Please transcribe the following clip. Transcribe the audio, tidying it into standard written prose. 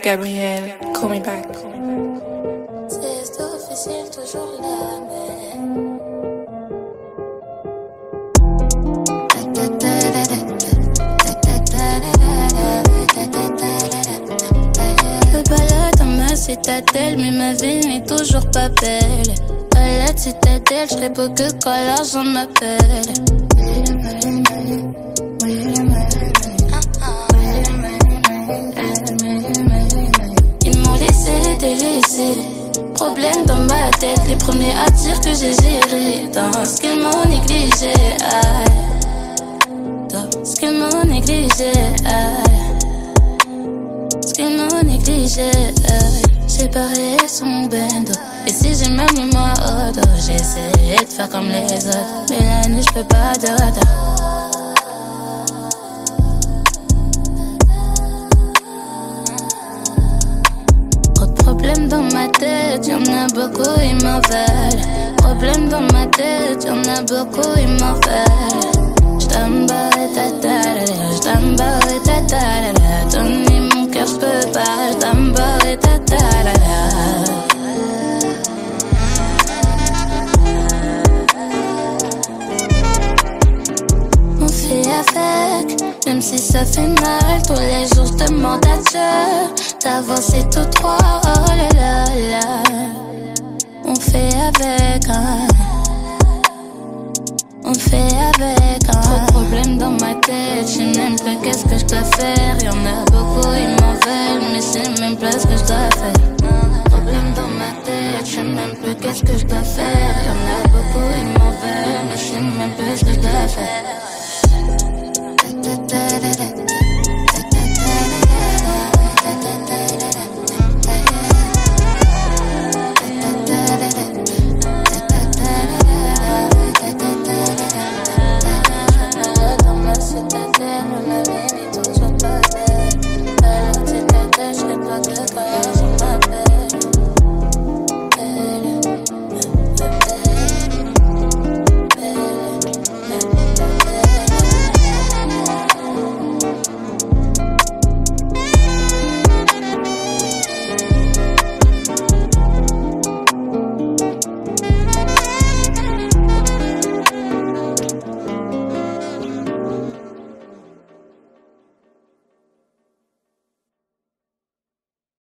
Gabrielle, call me back. C'est officiel, toujours la même. Je balade dans ma citadelle, mais ma vie n'est toujours pas belle. À la citadelle, je serai beau que quand l'argent m'appelle. Ils m'ont laissé délaissé. Problème dans ma tête, les premiers à dire que j'ai géré. Dans ce qu'ils m'ont négligé, dans ce qu'ils m'ont négligé, ce qu'ils m'ont négligé. J'ai barré son bendo. Et si j'ai même mis moi au dos, j'ai essayé de faire comme les autres. Mais la nuit j'fais pas de Problème dans ma tête, y'en a beaucoup, ils m'en veulent. Problème dans ma tête, y'en a beaucoup, ils m'en veulent. J't'emballe ta ta, j't'emballe ta ta, donner mon cœur j'peux pas, j't'emballe ta ta. On fait avec, même si ça fait mal. Tous les jours je demande à Dieu d'avancer tout droit, oh là là là. On fait avec, hein. On fait avec, hein. Trop de problèmes dans ma tête, je sais même pas qu'est-ce que je dois faire. Y'en a beaucoup, ils m'en veulent, mais je sais même pas ce que je dois faire.